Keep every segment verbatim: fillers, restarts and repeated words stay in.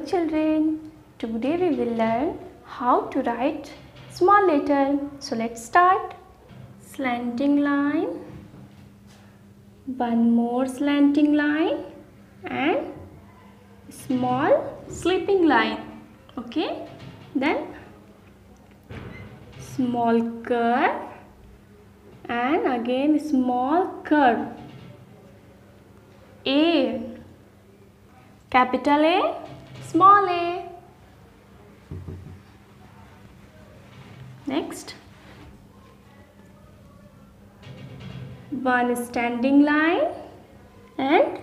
children, today we will learn how to write small letter. So let's start. Slanting line, one more slanting line and small slipping line. Okay, then small curve and again small curve. A, capital A, small a. Next, one standing line and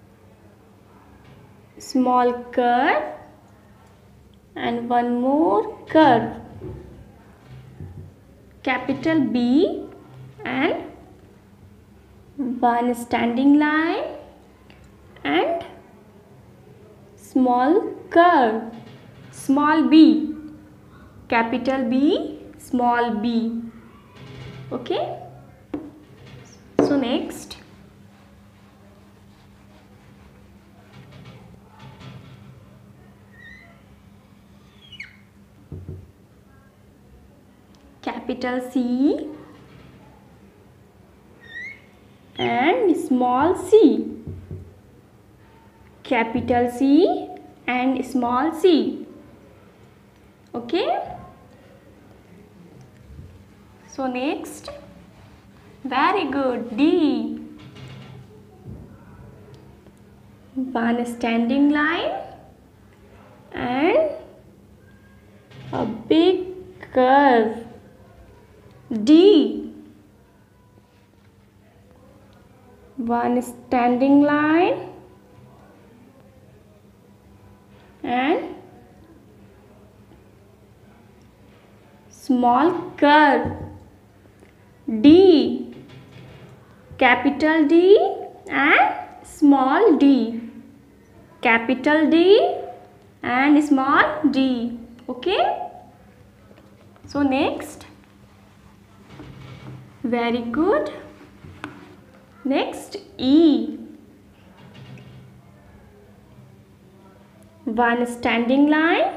small curve and one more curve. Capital B and one standing line and small curve. Small b. Capital B, small b. Okay. So next, capital C and small c. Capital C and small c. Okay. So next, very good, D. One standing line and a big curve. D. One standing line and small curve. D. Capital D and small d. Capital D and small d. Okay. So next, very good. Next, E. One standing line,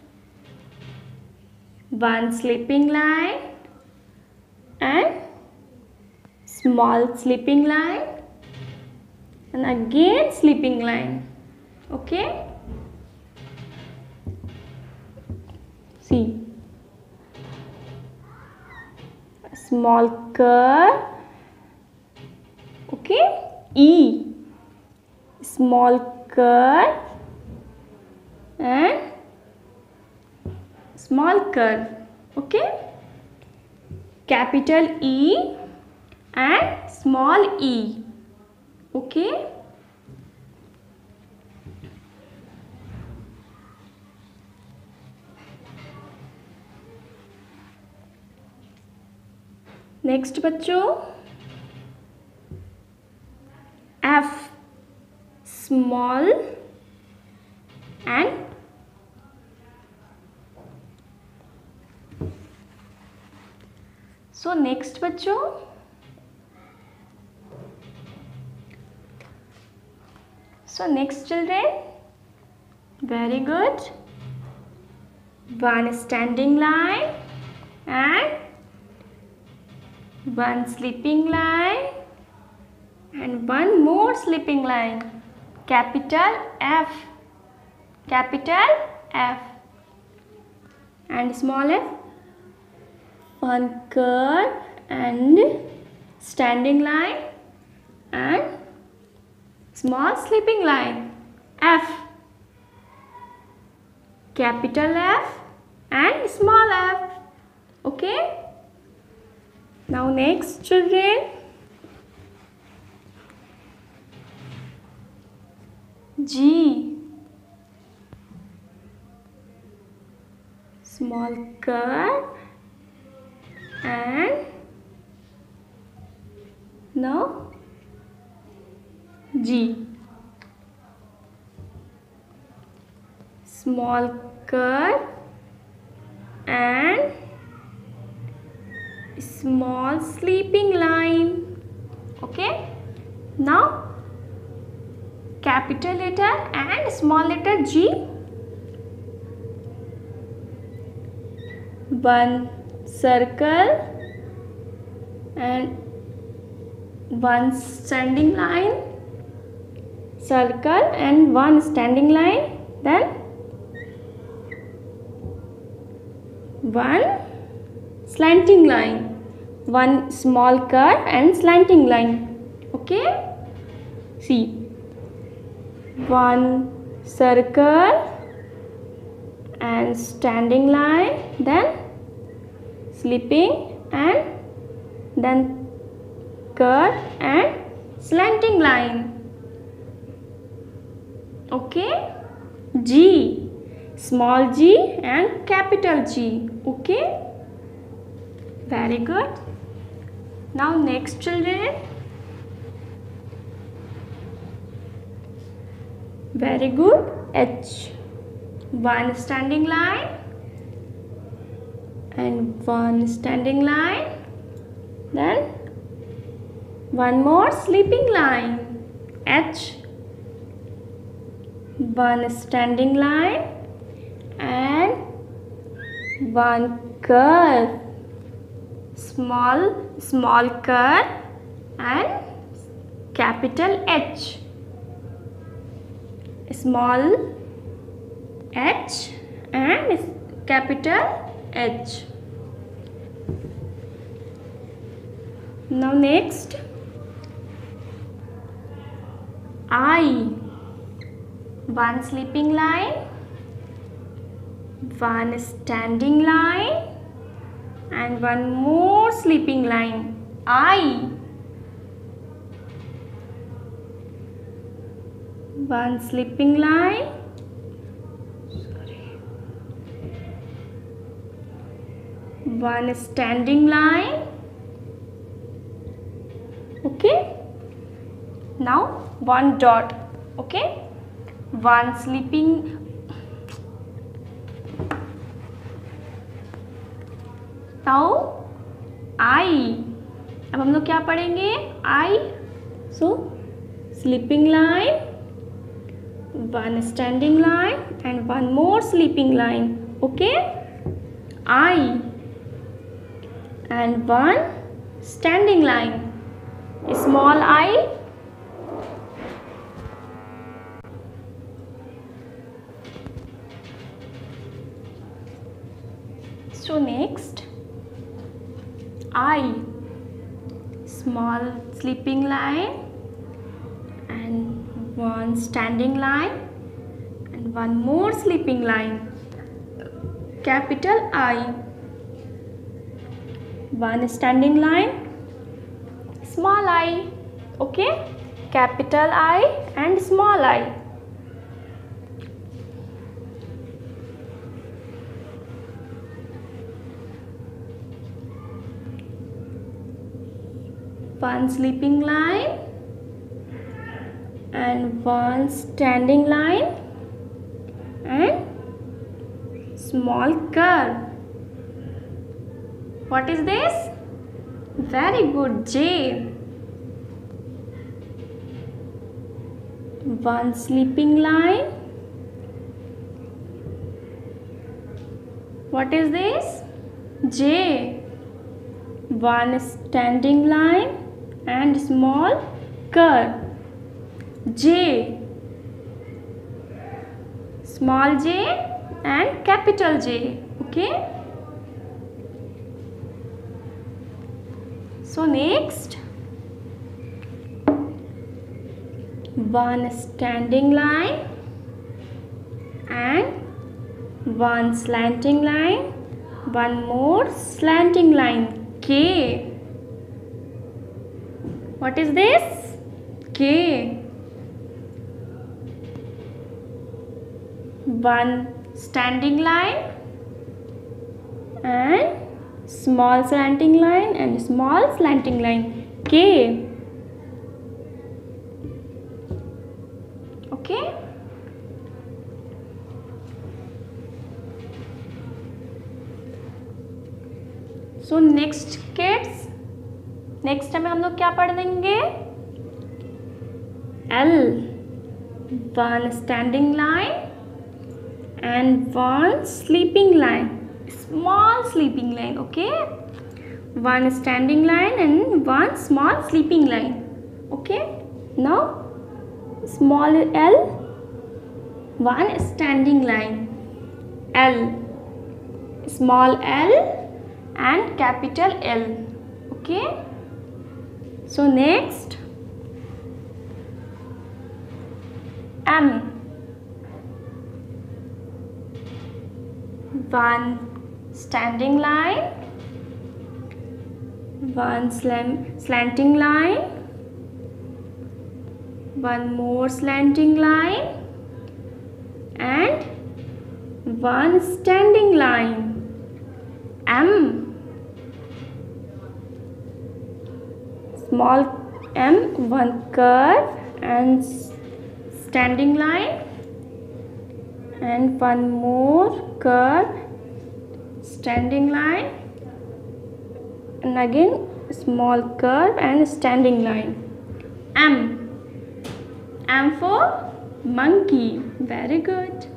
one slipping line and small slipping line and again slipping line. Okay. See, a small curve. Okay. E, small curve and small curve. Okay. Capital E and small e. Okay. Next बच्चों, F, small and so next बच्चों, so next children, very good. One standing line and one slipping line and one more slipping line. Capital F. Capital F and small f. One curve and standing line and small slipping line. F. Capital F and small f. Okay. Now next children, G. Small curve and now G. Small curve and small sleeping line. Okay. Now capital letter and small letter G one circle and one standing line, circle and one standing line, then one slanting line, one small curve and slanting line. Okay, see, one circle and standing line, then slipping and then curve and slanting line. Okay, G, small g and capital G. Okay, very good. Now next, children, very good. H, one standing line and one standing line, then one more sleeping line. H, one standing line and one curve, small small curve and capital H, small h and capital H. Now next, I, one sleeping line, one standing line and one more sleeping line. I, one sleeping line, sorry, one standing line. Okay, now one dot. Okay, one sleeping, now I, अब हम लोग क्या पढ़ेंगे? I, so sleeping line, one standing line and one more sleeping line. Okay, I and one standing line, small I, so next, I, small sleeping line and one standing line and one more sleeping line, capital I, one standing line, small I. Okay, capital I and small I. One sleeping line and one standing line and small curve. What is this? Very good, J. One sleeping line. What is this? J. One standing line and small curve. J, small j and capital J. Okay, so next, one standing line and one slanting line, one more slanting line, K. What is this? K. One standing line and small slanting line and small slanting line, K. Okay. So next kids, next time हम लोग क्या पढ़ देंगे? L, one standing line and one sleeping line. small sleeping line. Okay, one standing line and one small sleeping line. Okay, now small L, one standing line, L, small L and capital L. Okay, so next M, one standing line, one slant slanting line, one more slanting line and one standing line. M, small m, one curve and standing line and one more curve, standing line, and again small curve and standing line. M, M for monkey. Very good.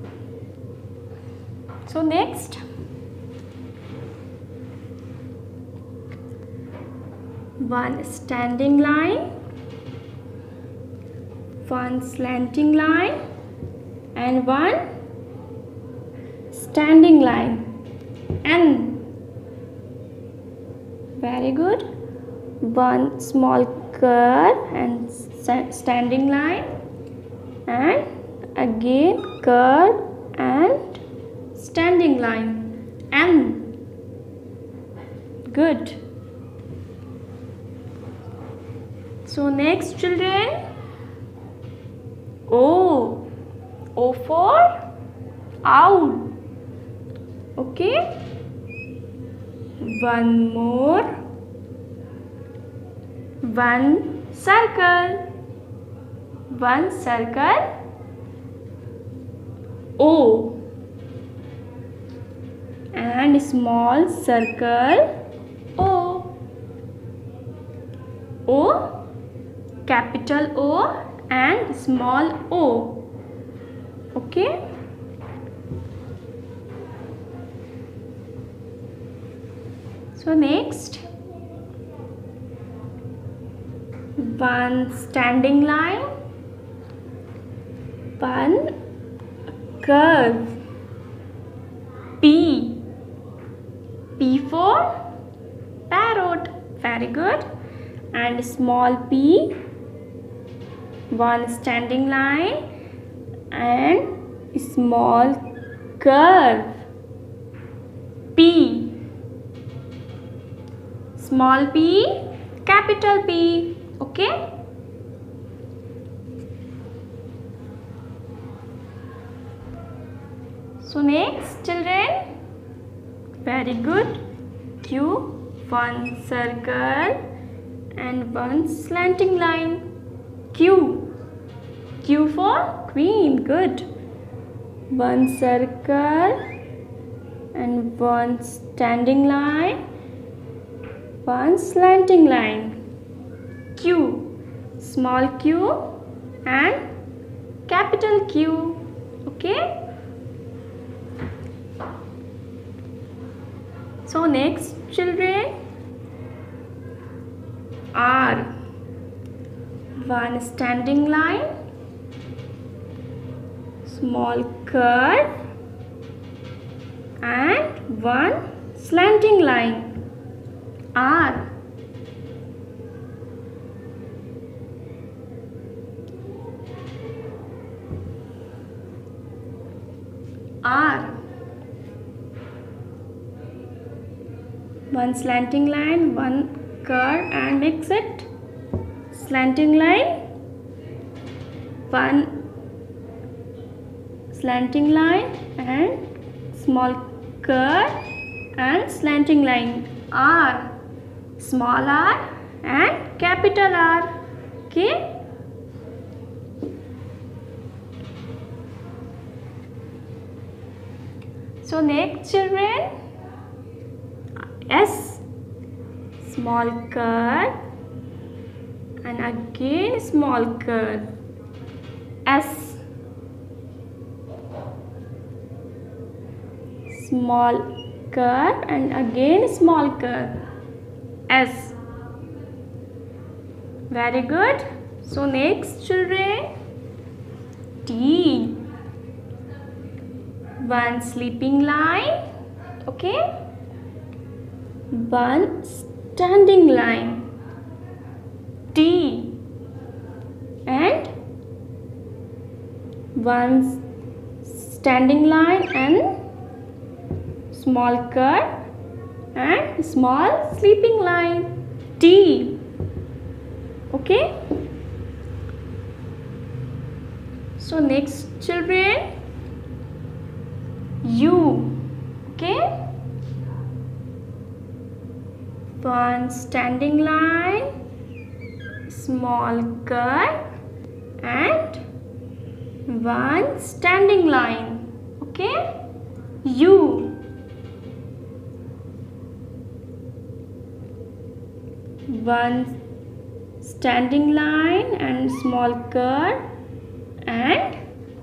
So next one standing line, one slanting line and one standing line. N, very good. One small curve and standing line and again curve and standing line. N, good. So next children, O, O for owl. Okay, one more, one circle, one circle, O, and small circle, O, O, capital O and small o. Okay, so next one standing line, one curve, P, P for parrot. Very good. And small p, one standing line and small curve, P, small p, capital P. Okay, so next children, very good, Q, one circle and one slanting line, Q, Q for queen. Good. One circle and one standing line, one slanting line, Q, small q and capital Q. Okay, so next children, R, one standing line, small curve and one slanting line, R, R, one slanting line, one curve and mix it, slanting line, one slanting line and small curve and slanting line, R, small r and capital R. Okay, so next children, S, small curve and again small curve, S, small curve and again small curve. S. Very good. So next children, T. One sleeping line, okay, one standing line, T, and one standing line and small curve and small sleeping line, T, okay. So next children, U, okay, one standing line, small curve and one standing line, okay, U, one standing line and small curve and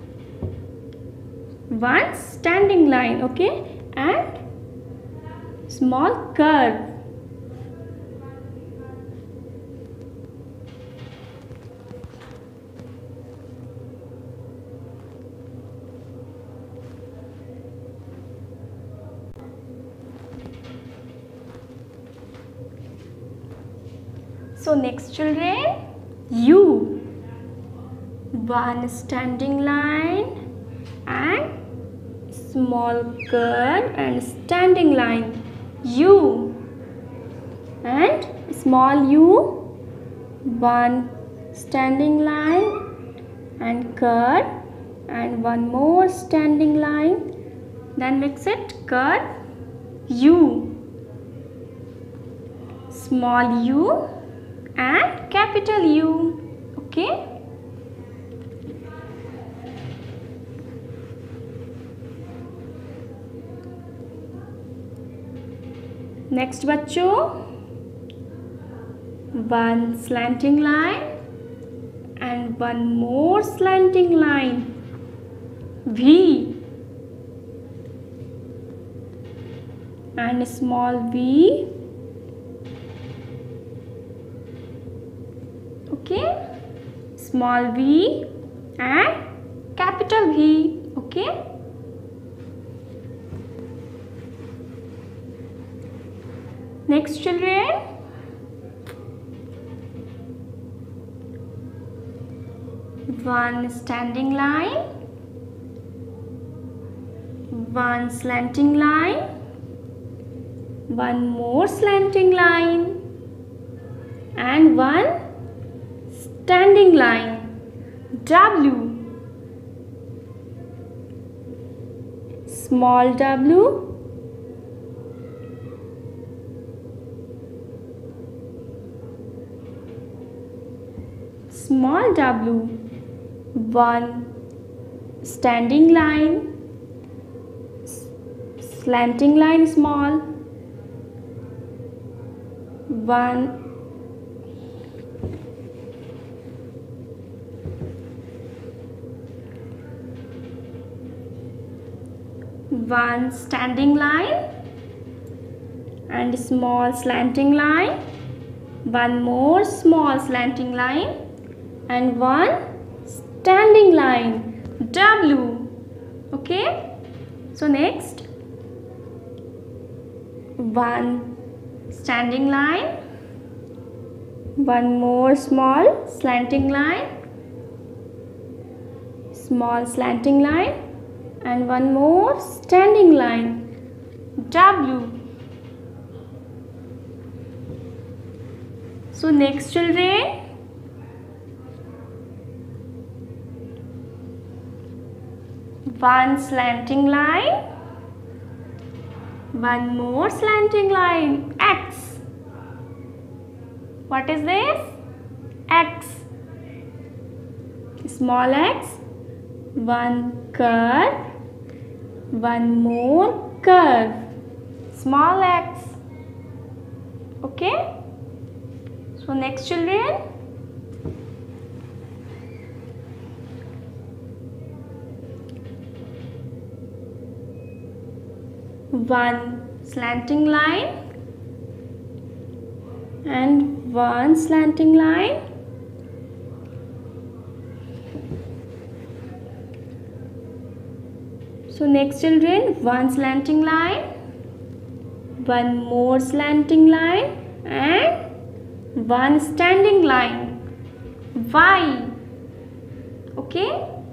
one standing line, okay, and small curve. So next children, U, one standing line and small curve and standing line, U, and small u, one standing line and curve and one more standing line, then mix it, curve, u, small u and capital U, okay. Next बच्चों, one slanting line and one more slanting line, V, and small v, okay, small v and capital V, okay. Next children, one standing line, one slanting line, one more slanting line and one standing line, W, small w, small w, one standing line, slanting line small, one one standing line and small slanting line, one more small slanting line and one standing line, W, okay. So next, one standing line, one more small slanting line, small slanting line and one more standing line, W. So next children, one slanting line, one more slanting line, X. What is this? X. Small x, one curve, one more curve, small x, okay. So next children, one slanting line and one slanting line. So next children, one slanting line, one more slanting line and one standing line. Y. Okay.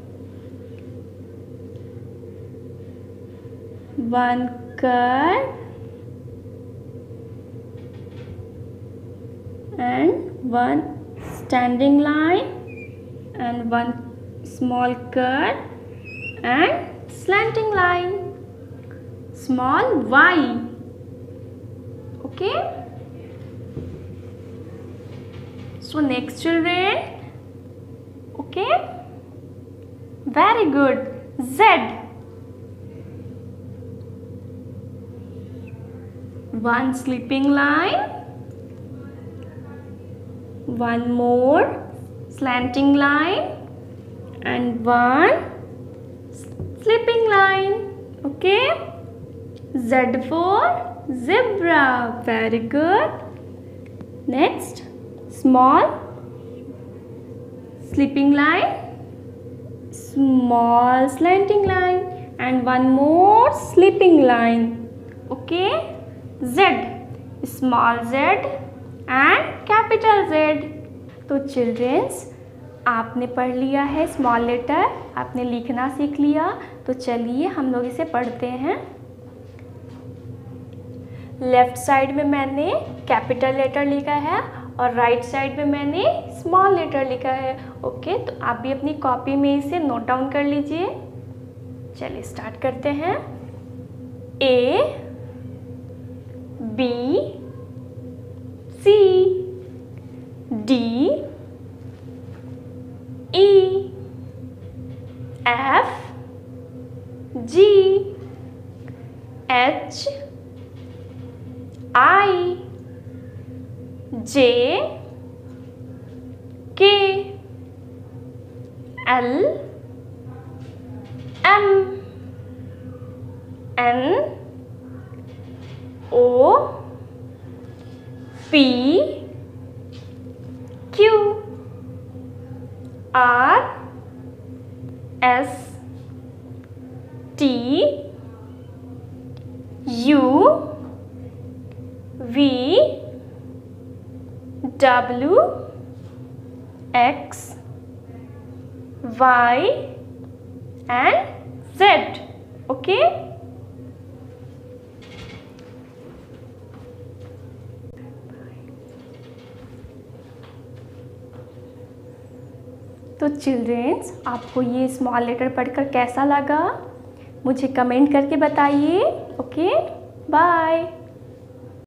One curve and one standing line and one small curve and slanting line, small y. Okay. So next children, okay, very good. Z. One sleeping line, one more slanting line and one sleeping line. Okay. Z for zebra. Very good. Next, small sleeping line, small slanting line and one more sleeping line. Okay. Z, small z and capital Z. तो childrens, आपने पढ़ लिया है small letter, आपने लिखना सीख लिया। तो चलिए हम लोग इसे पढ़ते हैं। लेफ्ट साइड में मैंने कैपिटल लेटर लिखा है और राइट साइड में मैंने स्मॉल लेटर लिखा है। ओके, तो आप भी अपनी कॉपी में इसे नोट डाउन कर लीजिए। चलिए स्टार्ट करते हैं। A, B, C, D, E, F, G, H, I, J, K, L, M, N, O, P, Q, R, S, T, U, V, W, X, Y and Z. Okay, तो childrens, आपको ये small letter पढ़कर कैसा लगा मुझे comment करके बताइए। Okay, bye.